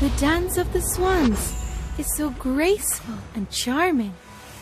The dance of the swans is so graceful and charming.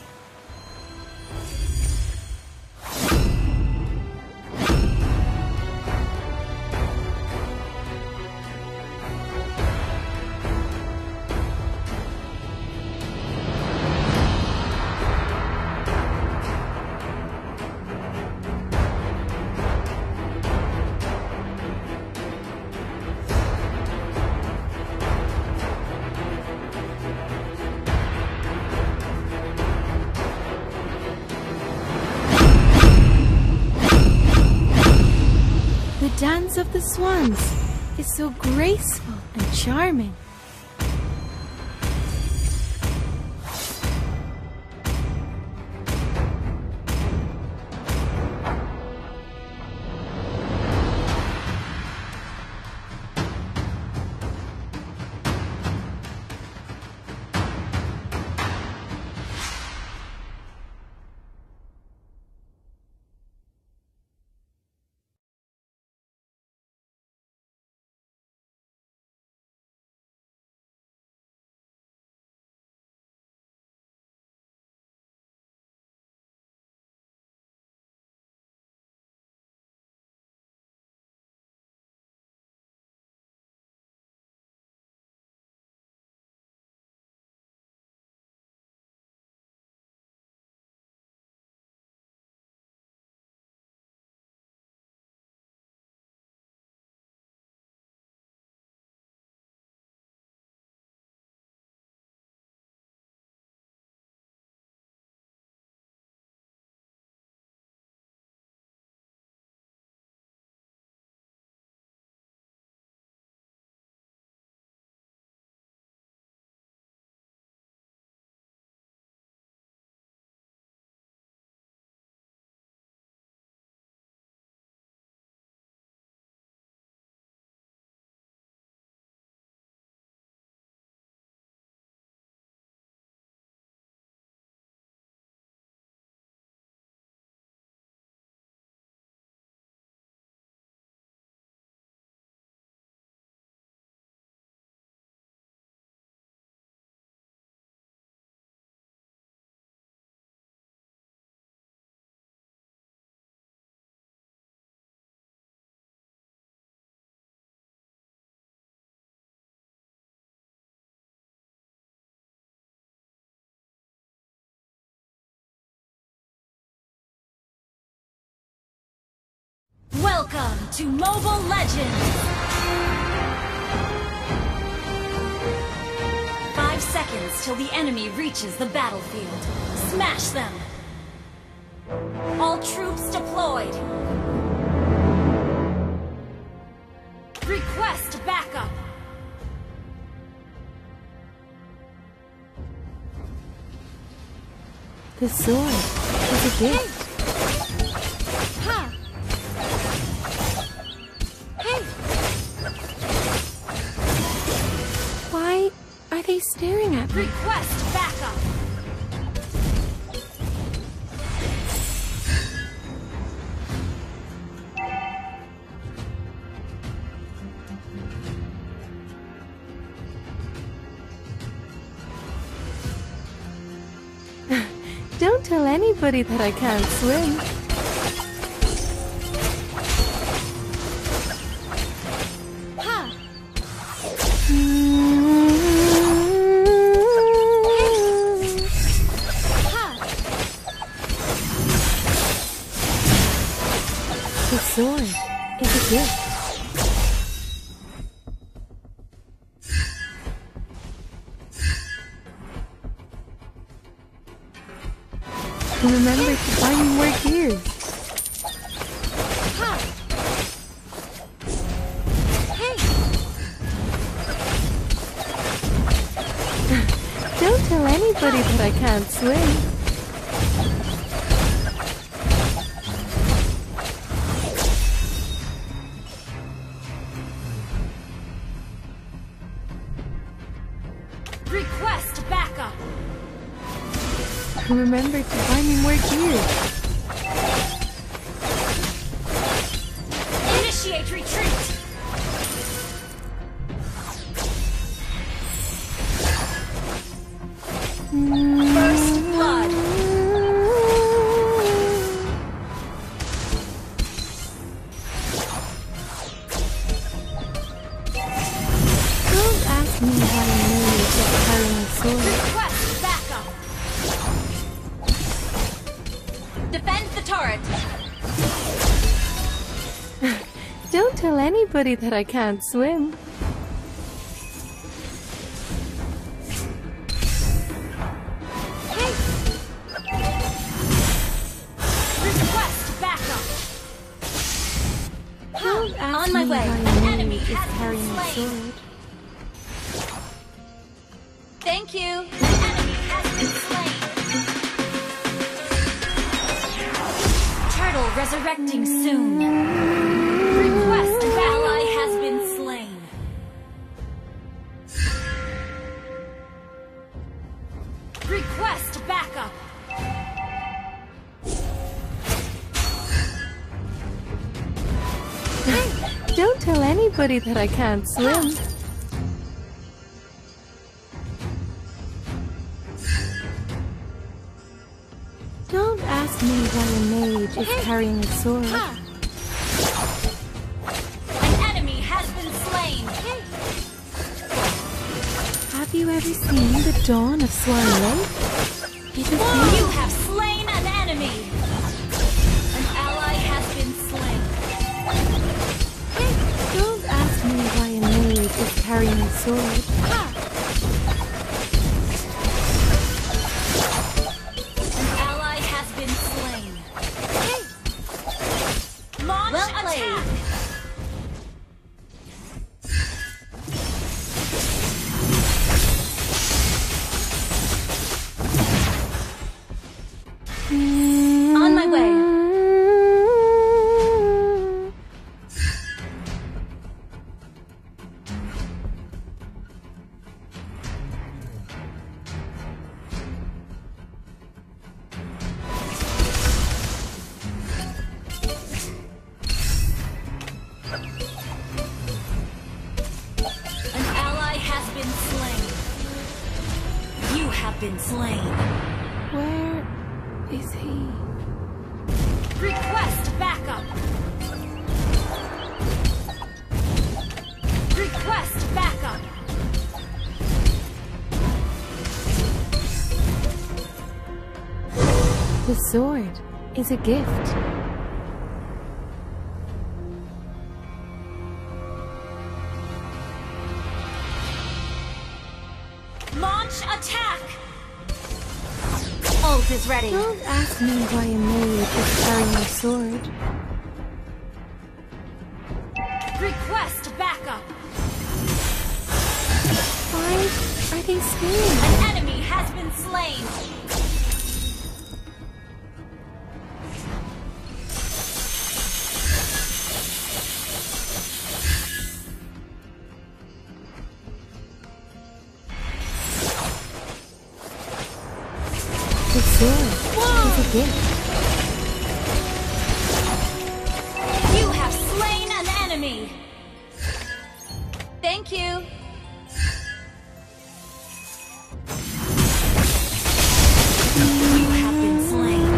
The dance of the swans is so graceful and charming. Welcome to Mobile Legends! 5 seconds till the enemy reaches the battlefield. Smash them! All troops deployed! Request backup! The sword is a gift. Why are they staring at me? Request backup! Don't tell anybody that I can't swim. Ha! The sword is a gift. Remember to buy me more gears. Don't tell anybody that I can't swim. Request backup! Remember to buy me more gears. Initiate retreat! Don't tell anybody that I can't swim. Request backup. Don't ask On my me way. why An a enemy maid is has been carrying a slain. sword. Thank you. An enemy has been slain. Turtle resurrecting soon. Request ally has been slain. Request backup. Don't tell anybody that I can't swim. Don't ask me why a mage is carrying a sword. An enemy has been slain. Have you ever seen the dawn of Swan Lake? It is beautiful. You have slain an enemy. An ally has been slain. Don't ask me why a mage is carrying a sword. An ally has been slain. Launch attack. On my way. An ally has been slain. You have been slain. Where is he? Request backup. Request backup. The sword is a gift. Launch attack. Ult is ready. Don't ask me why a mage is carrying a sword. Request backup. Why are they staring? An enemy has been slain. The sword is a gift. You have slain an enemy. Thank you. You have been slain.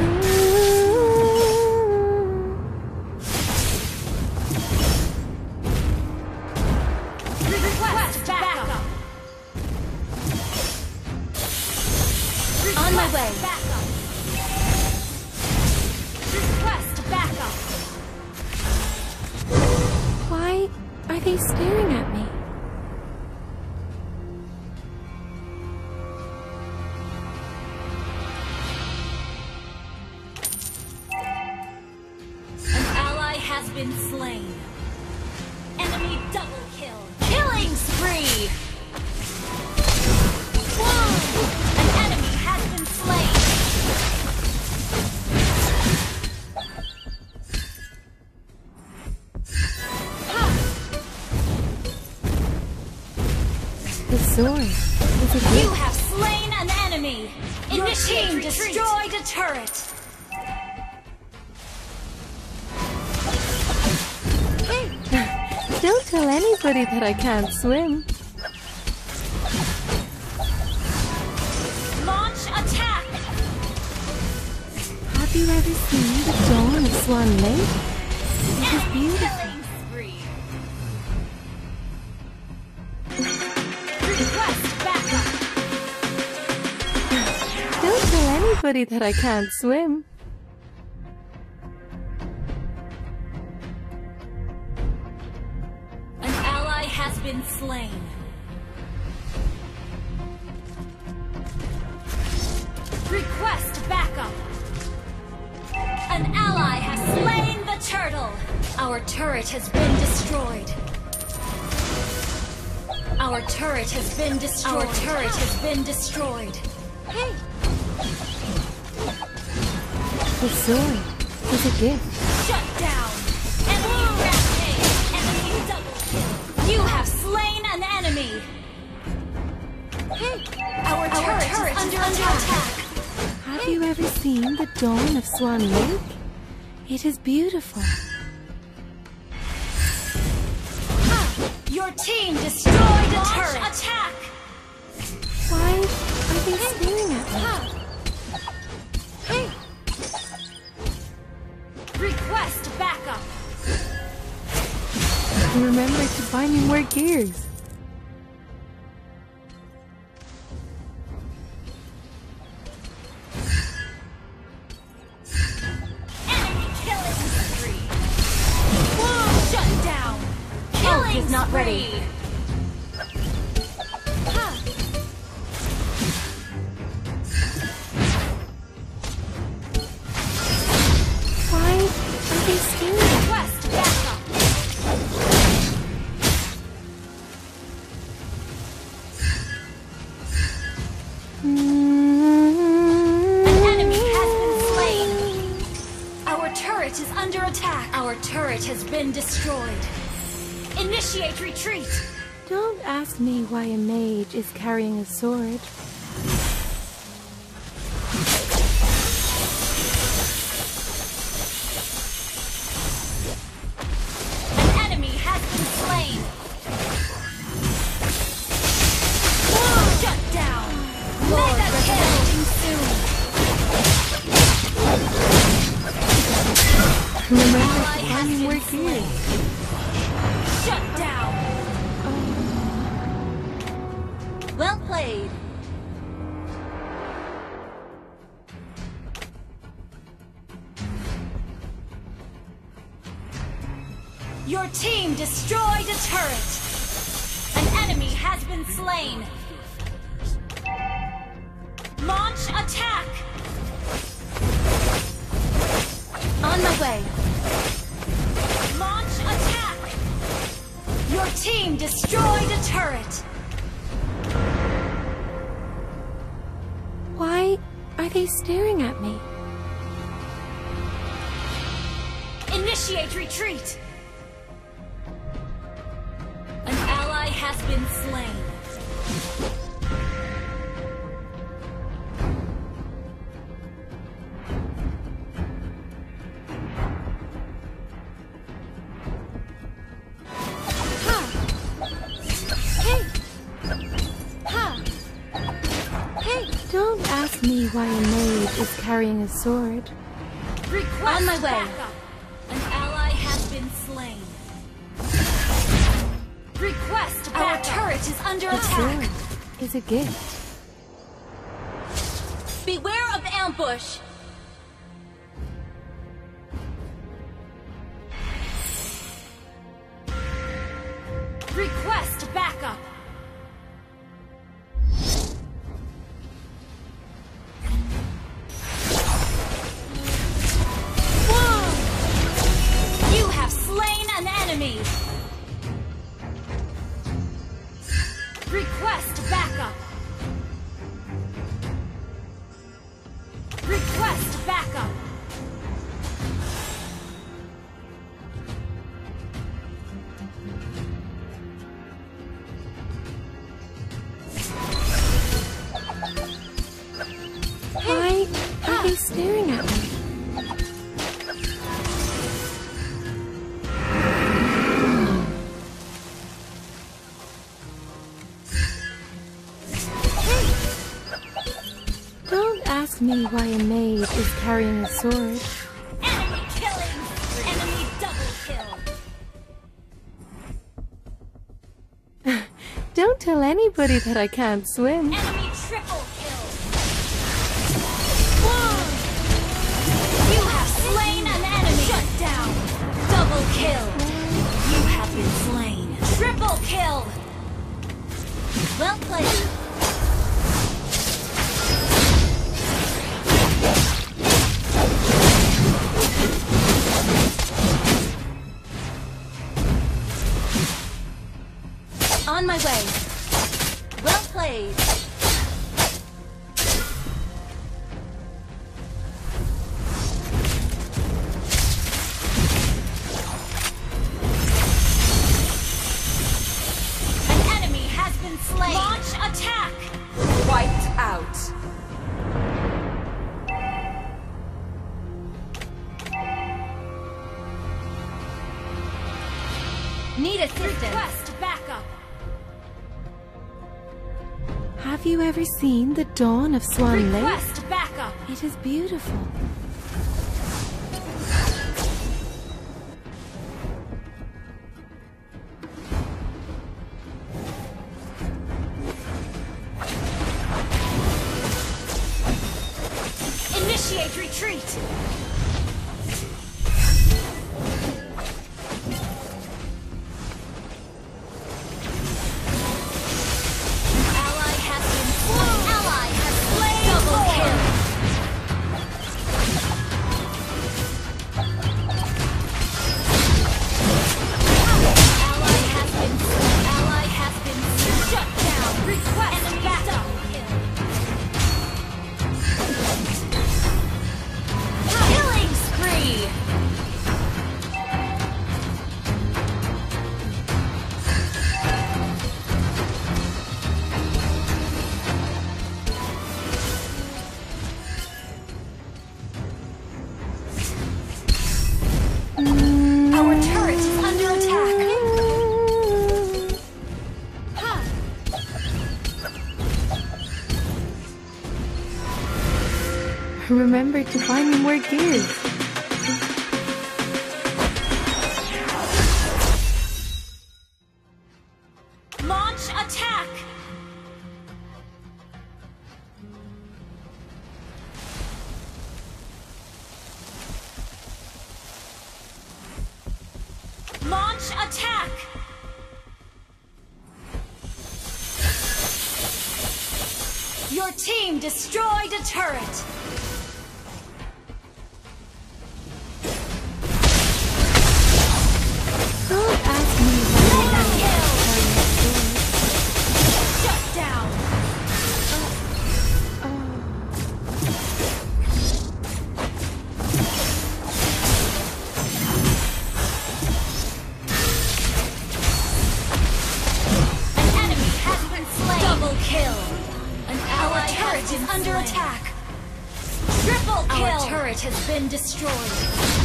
Request backup. On my way. Backup. Request backup. Why are they staring at me? An ally has been slain. Enemy double kill. Killing spree. An enemy has been slain. The sword is a You gift. have slain an enemy. Initiating destroyed a turret. Don't tell anybody that I can't swim. Launch attack. Have you ever seen the dawn of Swan Lake? It is Enemy beautiful. killing spree. Request backup. Don't tell anybody that I can't swim. been slain. Request backup. An ally has slain the turtle. Our turret has been destroyed. Our turret has been destroyed. Our turret has been destroyed. Hey. The sword is a gift. Shut down. Enemy rampage. Enemy double kill. You have slain an enemy. Hey. Our turret is under attack. Have you ever seen the dawn of Swan Lake? It is beautiful. Your team destroyed a turret. Attack. Why are they staring at me? Hey. Request backup. Remember to buy me more gears. Enemy killing spree. Whoa! Shut down. Killing is not ready. Why are they staring at me? Request backup. An enemy has been slain. Our turret is under attack. Our turret has been destroyed. Initiate retreat. Don't ask me why a mage is carrying a sword. An enemy has been slain. Shut down. Mega kill. Soon. Remember Ally to buy has me more been slain. gears. Shut down. Well played. Your team destroyed a turret. An enemy has been slain. Launch attack. On my way. Launch attack. Your team destroyed a turret. Why are they staring at me? Initiate retreat. An ally has been slain. Don't ask me why a mage is carrying a sword. Request on my way. Backup. An ally has been slain. Request backup. Our turret is under The attack. sword is a gift. Beware of ambush. Request backup. You have slain an enemy. Request backup. Request backup. Why are they staring at me? Don't ask me why a mage is carrying a sword. Enemy killing. Enemy double kill. Don't tell anybody that I can't swim. Enemy triple kill. Whoa! You have slain an enemy. Shut down. Double kill. You have been slain. Triple kill. Well played. On my way. Well played. An enemy has been slain. Launch attack. Wiped out. Need assistance. Request backup. Have you ever seen the dawn of Swan Lake? Request backup. It is beautiful. Initiate retreat. Ally has been slain. Ally has slain. Double kill. Ally has been slain. Ally has been slain. Shut down. Request backup. Killing spree. Our turret is under attack. Ha! Remember to buy me more gears. Launch attack. Launch attack. Your team destroyed a turret. Don't ask me Mega kill. why. Shut down. An enemy has been slain. Double kill. An ally turret is under attack. Triple kill. Our turret has been destroyed.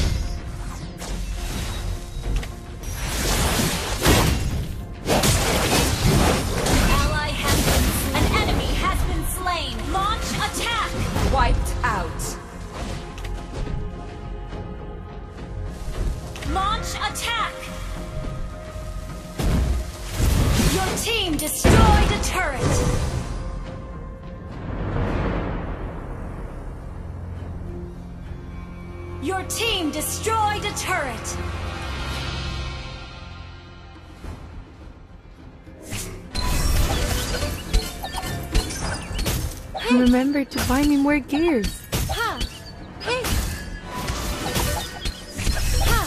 Ally has been slain. An enemy has been slain. Launch attack. Wiped out. Launch attack. Your team destroyed a turret. Your team destroyed a turret. Remember to buy me more gears. Ha! Hey! Ha!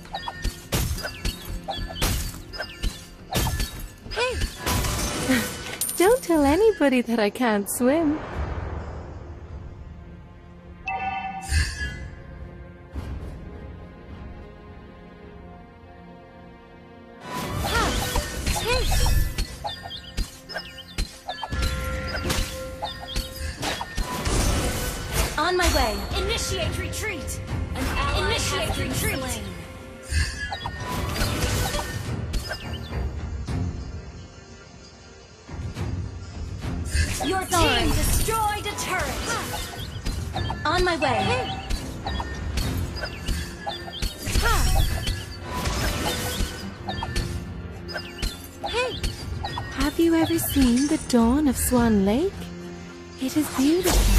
Hey! Don't tell anybody that I can't swim. Ha! Hey! On my way. Initiate retreat. An ally Initiate retreat. Your team destroyed a turret. On my way. Ha! Hey! Have you ever seen the dawn of Swan Lake? It is beautiful.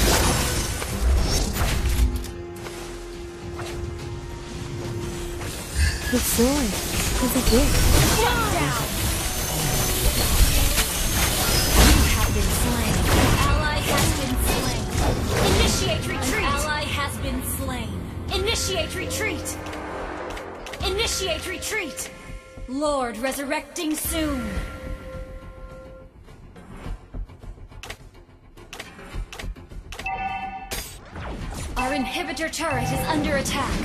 The sword is a gift. Shut down. been slain. An ally has been slain. Initiate retreat. An ally has been slain. Initiate retreat. Initiate retreat. Lord resurrecting soon. Our inhibitor turret is under attack.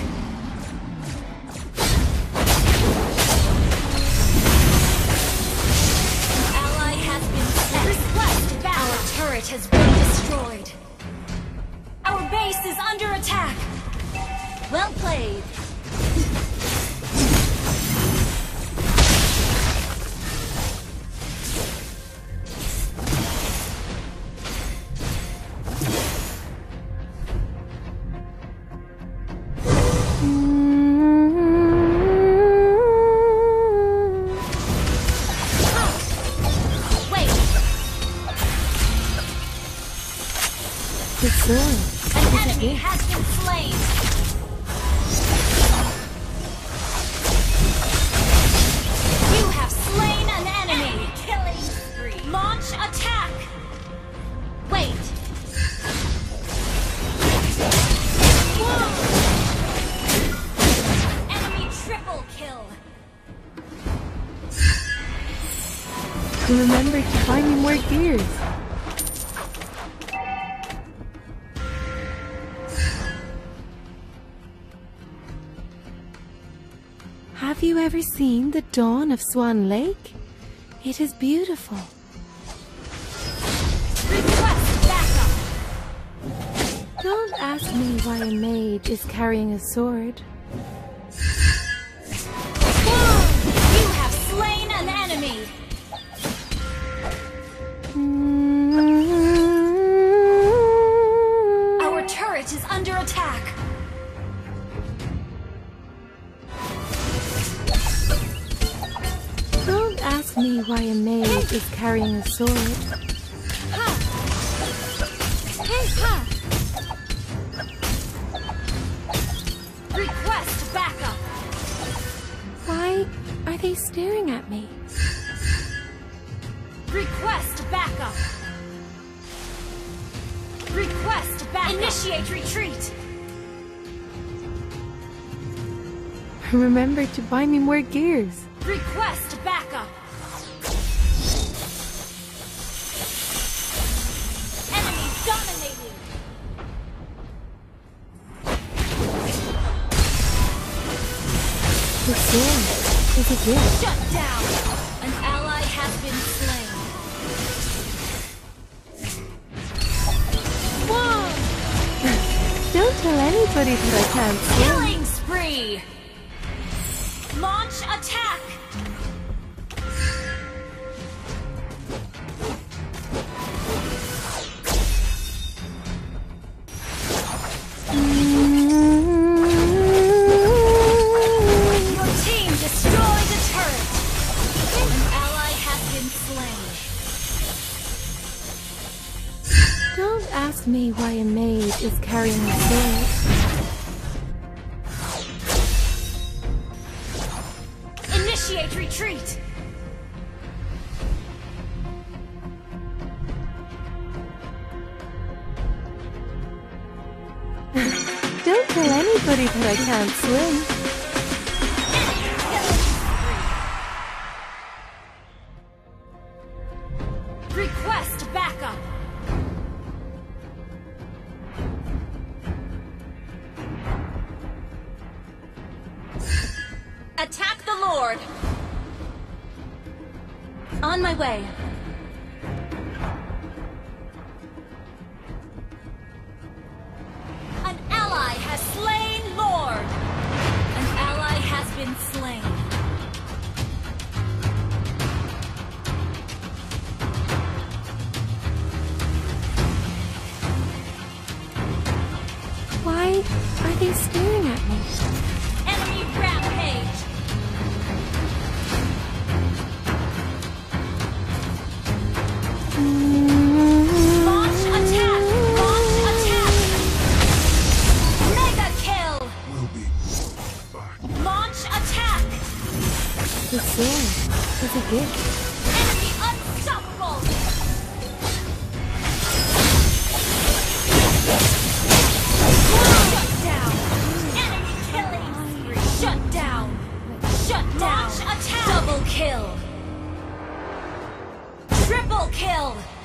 An ally has been slain. Request back. Our turret has been destroyed. Our base is under attack. Well played. An enemy has been slain. You have slain an enemy. Killing spree. Launch attack. Wait. Whoa. Enemy triple kill. Remember to find me more gears. Have you ever seen the dawn of Swan Lake? It is beautiful. Request backup. Don't ask me why a mage is carrying a sword. You have slain an enemy. Our turret is under attack. Ask me why a mage is carrying a sword. Ha! Hey, ha! Request backup. Why are they staring at me? Request backup. Request backup. Initiate retreat. Remember to buy me more gears. Request backup. Enemy dominating. The sword is a gift. Shut down. An ally has been slain. Whoa! Don't tell anybody that I can't swim. Killing spree. Launch attack. Your team destroyed the turret. An ally has been slain. Don't ask me why a mage is carrying a sword. Initiate retreat. Don't tell anybody that I can't swim. Request backup. Attack the Lord. On my way. An ally has slain Lord. An ally has been slain. Why are they staring at me? Enemy rampage. Launch attack. Launch attack. Mega kill. Will be back. Launch attack. The sword is a gift. Enemy unstoppable. down. Shut down. Launch attack. Double kill. Triple kill.